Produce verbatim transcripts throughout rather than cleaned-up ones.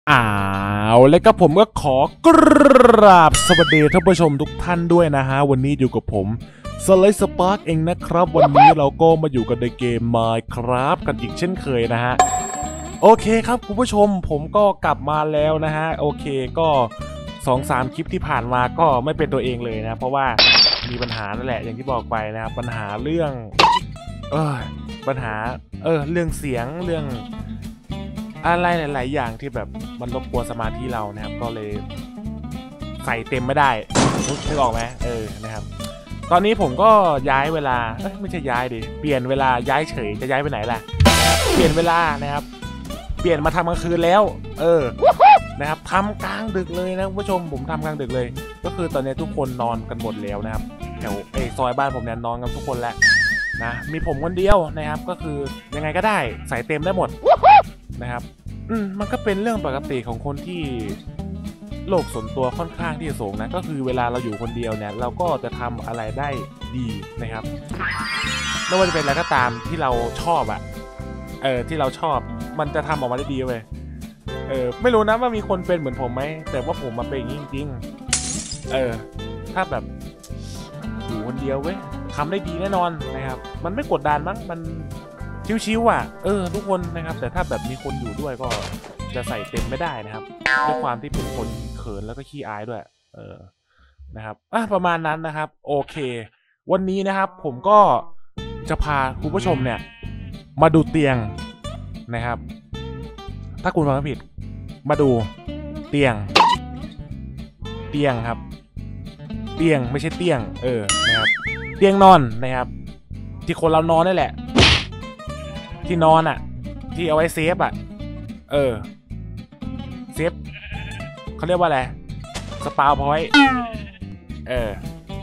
อ้าวแล้วก็ผมก็ขอกราบสวัสดีท่านผู้ชมทุกท่านด้วยนะฮะวันนี้อยู่กับผมสไลด์สปาร์กเองนะครับวันนี้เราก็มาอยู่กันในเกม Minecraft กันอีกเช่นเคยนะฮะโอเคครับคุณผู้ชมผมก็กลับมาแล้วนะฮะโอเคก็ สองสาม คลิปที่ผ่านมาก็ไม่เป็นตัวเองเลยนะเพราะว่ามีปัญหานั่นแหละอย่างที่บอกไปนะครับปัญหาเรื่องเออปัญหาเออเรื่องเสียงเรื่องอะไรหลายๆอย่างที่แบบมันรบกวนสมาธิเรานะครับก็เลยใส่เต็มไม่ได้นึกออกไหมเออนะครับตอนนี้ผมก็ย้ายเวลาเอ้ยไม่ใช่ย้ายดิเปลี่ยนเวลาย้ายเฉยจะย้ายไปไหนล่ะเปลี่ยนเวลานะครับเปลี่ยนมาทำกลางคืนแล้วเออนะครับทำกลางดึกเลยนะคุณผู้ชมผมทำกลางดึกเลยก็คือตอนนี้ทุกคนนอนกันหมดแล้วนะครับแถวไอ้ซอยบ้านผมเนี่ยนอนกันทุกคนแล้วนะมีผมคนเดียวนะครับก็คือยังไงก็ได้ใส่เต็มได้หมดนะครับอืมมันก็เป็นเรื่องปกติของคนที่โลกส่วนตัวค่อนข้างที่จะสูงนะก็คือเวลาเราอยู่คนเดียวเนี่ยเราก็จะทำอะไรได้ดีนะครับไม่ว่าจะเป็นอะไรก็ตามที่เราชอบอะเออที่เราชอบมันจะทำออกมาได้ดีเว้ยเออไม่รู้นะว่ามีคนเป็นเหมือนผมไหมแต่ว่าผมมาเป็นอย่างนี้จริงๆเออถ้าแบบอยู่คนเดียวเว้ยทำได้ดีแน่นอนนะครับมันไม่กดดันมั้งมันชิวๆอ่ะเออทุกคนนะครับแต่ถ้าแบบมีคนอยู่ด้วยก็จะใส่เต็มไม่ได้นะครับด้วยความที่เป็นคนเขินแล้วก็ขี้อายด้วยเออนะครับอ่ะประมาณนั้นนะครับโอเควันนี้นะครับผมก็จะพาคุณผู้ชมเนี่ยมาดูเตียงนะครับถ้าคุณฟังไม่ผิดมาดูเตียงเตียงครับเตียงไม่ใช่เตียงเออนะครับเตียงนอนนะครับที่คนเรานอนนี่แหละที่นอนอ่ะที่เอาไว้เซฟอ่ะเออเซฟเขาเรียกว่าอะไรสปาวพอยต์เออ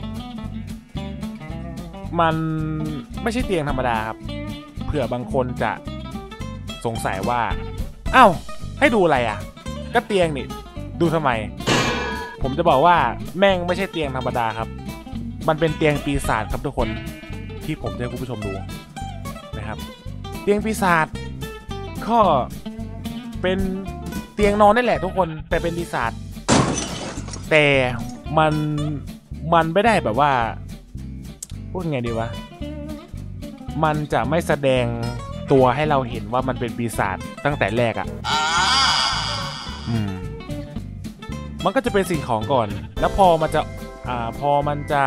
มันไม่ใช่เตียงธรรมดาครับเผื่อบางคนจะสงสัยว่าอ้าวให้ดูอะไรอ่ะก็เตียงนี่ดูทำไมผมจะบอกว่าแม่งไม่ใช่เตียงธรรมดาครับมันเป็นเตียงปีศาจครับทุกคนที่ผมจะให้คุณผู้ชมดูนะครับเตียงปีศาจก็เป็นเตียงนอนนั่นแหละทุกคนแต่เป็นปีศาจแต่มันมันไม่ได้แบบว่าพูดไงดีวะมันจะไม่แสดงตัวให้เราเห็นว่ามันเป็นปีศาจตั้งแต่แรกอ่ะอืมมันก็จะเป็นสิ่งของก่อนแล้วพอมันจะอ่าพอมันจะ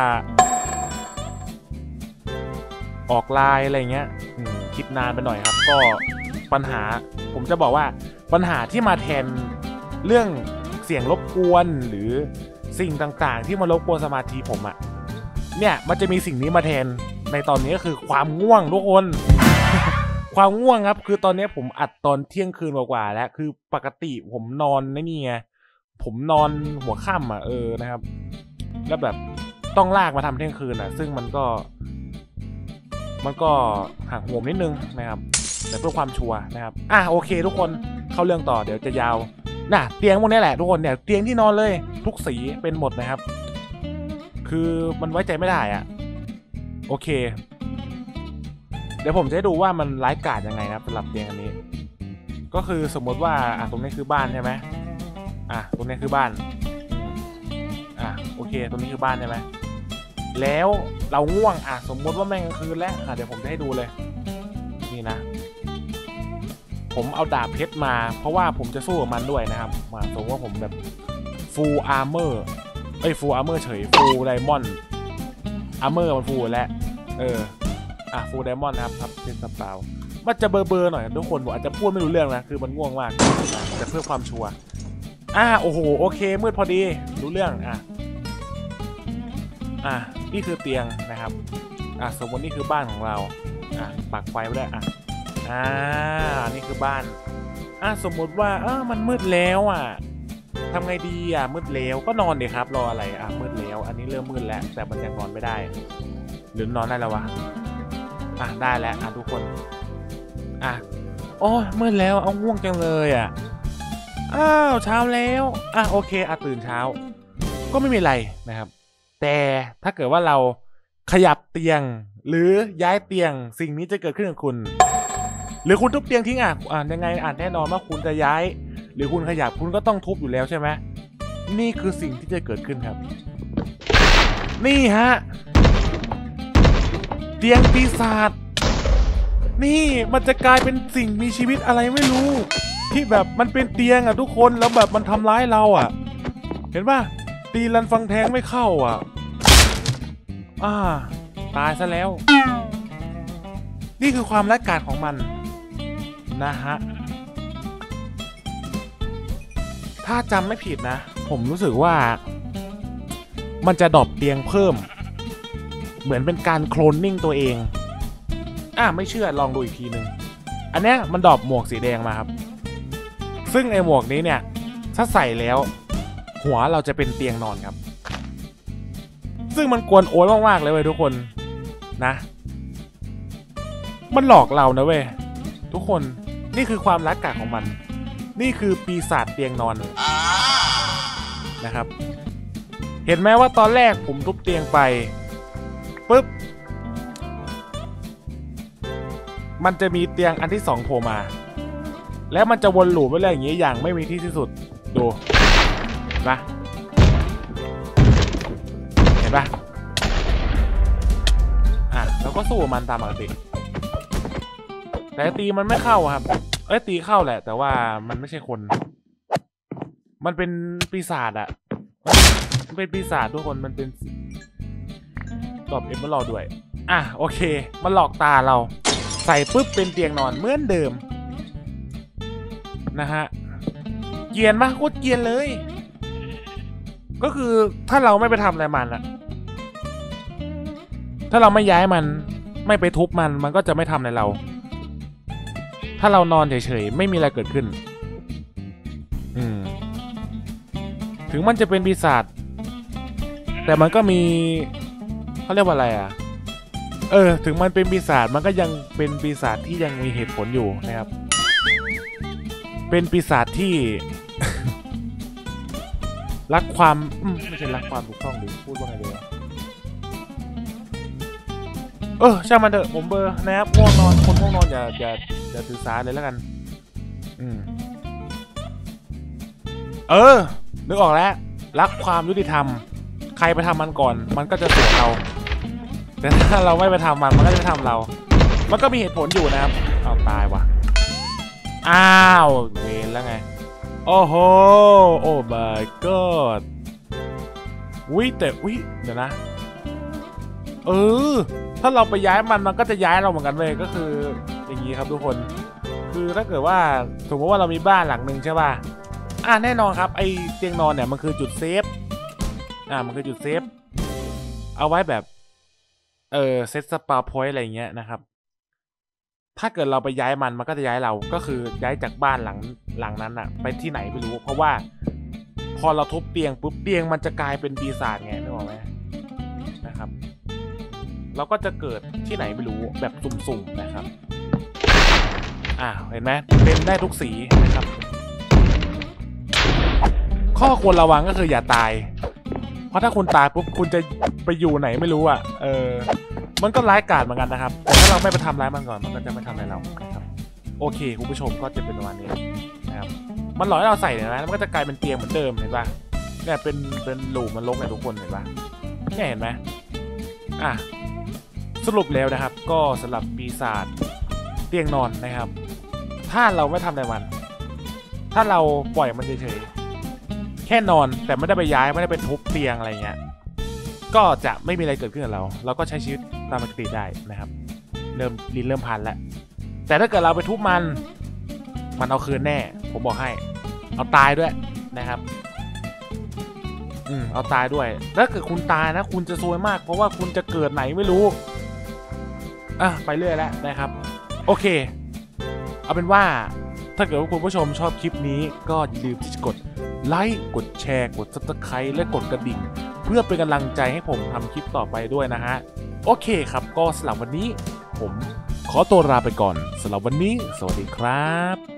ออกลายอะไรเงี้ยคิดนานไปหน่อยครับก็ปัญหาผมจะบอกว่าปัญหาที่มาแทนเรื่องเสียงรบกวนหรือสิ่งต่างๆที่มารบกวนสมาธิผมอะเนี่ยมันจะมีสิ่งนี้มาแทนในตอนนี้ก็คือความง่วงทุกคน ความง่วงครับคือตอนนี้ผมอัดตอนเที่ยงคืนกว่าๆแล้วคือปกติผมนอนนี่ไงผมนอนหัวค่ำอ่ะเออนะครับแล้วแบบต้องลากมาทำเที่ยงคืนอ่ะซึ่งมันก็มันก็หักโหมนิดนึงนะครับแต่เพื่อความชัวร์นะครับอ่ะโอเคทุกคนเข้าเรื่องต่อเดี๋ยวจะยาวน่ะเตียงพวกนี้แหละทุกคนเนี่ยเตียงที่นอนเลยทุกสีเป็นหมดนะครับคือมันไว้ใจไม่ได้อ่ะโอเคเดี๋ยวผมจะให้ดูว่ามันร้ายกาจยังไงนะสำหรับเตียงอันนี้ก็คือสมมติว่าอ่ะตรงนี้คือบ้านใช่ไหมอ่ะตรงนี้คือบ้านอ่ะโอเคตรงนี้คือบ้านใช่ไหมแล้วเราง่วงอ่ะสมมติว่าแม่งกลางคืนแล้วอ่ะเดี๋ยวผมจะให้ดูเลยนี่นะผมเอาดาบเพชรมาเพราะว่าผมจะสู้กับมันด้วยนะครับมาสมมติว่าผมแบบ full armor เอ้ย full armor เฉย full diamond armor มัน full แล้วเอออ่ะ full diamond นะครับครับเป็นสปาวมันจะเบอร์เบอร์หน่อยทุกคนผมอาจจะพูดไม่รู้เรื่องนะคือมันง่วงมากแต่เพื่อความชัวร์อ่ะโอ้โหโอเคมืดพอดีรู้เรื่องอ่ะอ่ะนี่คือเตียงนะครับอ่ะสมมตินี่คือบ้านของเราอ่ะปักไฟไว้ด้วยอ่ะอ่านี่คือบ้านอ่ะสมมติว่าเออมันมืดแล้วอ่ะทำไงดีอ่ะมืดแล้วก็นอนดิครับรออะไรอ่ะมืดแล้วอันนี้เริ่มมืดแล้วแต่มันยังนอนไม่ได้หรือนอนได้แล้ววะอ่ะได้แล้วอ่ะทุกคนอ่ะโอ้ยมืดแล้วเอาง่วงจังเลยอ่ะอ้าวเช้าแล้วอ่ะโอเคอ่ะตื่นเช้าก็ไม่มีอะไรนะครับแต่ถ้าเกิดว่าเราขยับเตียงหรือย้ายเตียงสิ่งนี้จะเกิดขึ้นกับคุณหรือคุณทุบเตียงทิ้งอ่ะอ่านยังไงอ่านแน่นอนว่าคุณจะย้ายหรือคุณขยับคุณก็ต้องทุบอยู่แล้วใช่ไหมนี่คือสิ่งที่จะเกิดขึ้นครับนี่ฮะเตียงปีศาจนี่มันจะกลายเป็นสิ่งมีชีวิตอะไรไม่รู้ที่แบบมันเป็นเตียงอ่ะทุกคนแล้วแบบมันทำร้ายเราอ่ะเห็นป่ะตีรันฟังแทงไม่เข้าอ่ะอ่าตายซะแล้วนี่คือความร้ายกาจของมันนะฮะถ้าจำไม่ผิดนะผมรู้สึกว่ามันจะดรอปเตียงเพิ่มเหมือนเป็นการโคลนนิ่งตัวเองอ่ะไม่เชื่อลองดูอีกทีนึงอันเนี้ยมันดรอปหมวกสีแดงมาครับซึ่งไอหมวกนี้เนี่ยถ้าใส่แล้วหัวเราจะเป็นเตียงนอนครับซึ่งมันกวนโอยมากๆเลยเว้ยทุกคนนะมันหลอกเรานะเว้ยทุกคนนี่คือความร้ายกาจของมันนี่คือปีศาจเตียงนอนนะครับเห็นไหมว่าตอนแรกผมทุบเตียงไปปุ๊บมันจะมีเตียงอันที่สองโผล่มาแล้วมันจะวนลูปไปเรื่อยอย่างนี้อย่างไม่มีที่สิ้นสุดดูนะเห็นปะอ่ะแล้วก็สู้มันตามปกติแต่ตีมันไม่เข้าครับเอ้ยตีเข้าแหละแต่ว่ามันไม่ใช่คนมันเป็นปีศาจอะมันเป็นปีศาจทุกคนมันเป็นตอบเอ็มมารอด้วยอ่ะโอเคมันหลอกตาเราใส่ปุ๊บเป็นเตียงนอนเหมือนเดิมนะฮะเกรียนมากโคตรเกรียนเลยก็คือถ้าเราไม่ไปทำอะไรมันอะถ้าเราไม่ย้ายมันไม่ไปทุบมันมันก็จะไม่ทำอะไรเราถ้าเรานอนเฉยๆไม่มีอะไรเกิดขึ้นอืมถึงมันจะเป็นปีศาจแต่มันก็มีเขาเรียกว่าอะไรอ่ะเออถึงมันเป็นปีศาจมันก็ยังเป็นปีศาจที่ยังมีเหตุผลอยู่นะครับเป็นปีศาจที่ รักความไม่ใช่รักความถูกต้องหรือพูดว่าไงดีเออช่างมันเถอะผมเบอร์นะครับง่วงนอนคนง่วงนอนอย่าอย่าอย่าถือสาเลยแล้วกันอืมเออนึกออกแล้วรักความยุติธรรมใครไปทำมันก่อนมันก็จะสวนเราแต่ถ้าเราไม่ไปทำมันมันก็จะทำเรามันก็มีเหตุผลอยู่นะครับเอาตายว่ะอ้าวเวรแล้วไงโอ้โหโอ้ my god วิแต่วิเดี๋ยวนะเออถ้าเราไปย้ายมันมันก็จะย้ายเราเหมือนกันเลยก็คืออย่างนี้ครับทุกคนคือถ้าเกิดว่าสมมติว่าเรามีบ้านหลังหนึ่งใช่ป่ะอ่าแน่นอนครับไอเตียงนอนเนี่ยมันคือจุดเซฟอ่ามันคือจุดเซฟเอาไว้แบบเออเซตสปาพอยต์อะไรเงี้ยนะครับถ้าเกิดเราไปย้ายมันมันก็จะย้ายเราก็คือย้ายจากบ้านหลังหลังนั้นอะไปที่ไหนไม่รู้เพราะว่าพอเราทุบเตียงปุ๊บเตียงมันจะกลายเป็นปีศาจไงนึกออกไหมนะครับเราก็จะเกิดที่ไหนไม่รู้แบบสุ่มๆนะครับอ่าเห็นไหมเป็นได้ทุกสีนะครับข้อควรระวังก็คืออย่าตายเพราะถ้าคุณตายปุ๊บคุณจะไปอยู่ไหนไม่รู้อ่ะเออมันก็ร้ายกาจเหมือนกันนะครับแต่ถ้าเราไม่ไปทำร้ายมันก่อนมันก็จะไม่ทำอะไรเรานะครับโอเคคุณผู้ชมก็จะเป็นประมาณนี้นะครับมันหลอกให้เราใส่เนี่ยนะมันก็จะกลายเป็นเตียงเหมือนเดิมเห็นป่ะเนี่ยเป็นเป็นหลุมมันลกเนี่ยทุกคนเห็นป่ะเนี่ยเห็นไหมอ่ะสรุปแล้วนะครับก็สำหรับปีศาจเตียงนอนนะครับถ้าเราไม่ทำอะไรมันถ้าเราปล่อยมันเฉยๆแค่นอนแต่ไม่ได้ไปย้ายไม่ได้ไปทุบเตียงอะไรเงี้ยก็จะไม่มีอะไรเกิดขึ้นกับเราเราก็ใช้ชีวิตตามปกติได้นะครับเริ่มลิ้นเริ่มพันแล้วแต่ถ้าเกิดเราไปทุบมันมันเอาคืนแน่ผมบอกให้เอาตายด้วยนะครับอืมเอาตายด้วยถ้าเกิดคุณตายนะคุณจะซวยมากเพราะว่าคุณจะเกิดไหนไม่รู้อ่ะไปเรื่อยแล้วนะครับโอเคเอาเป็นว่าถ้าเกิดว่าคุณผู้ชมชอบคลิปนี้ก็อย่าลืมที่จะกดไลค์กดแชร์กด ซับสไครบ์ และกดกระดิ่งเพื่อเป็นกำลังใจให้ผมทำคลิปต่อไปด้วยนะฮะโอเคครับก็สำหรับวันนี้ผมขอตัวลาไปก่อนสำหรับวันนี้สวัสดีครับ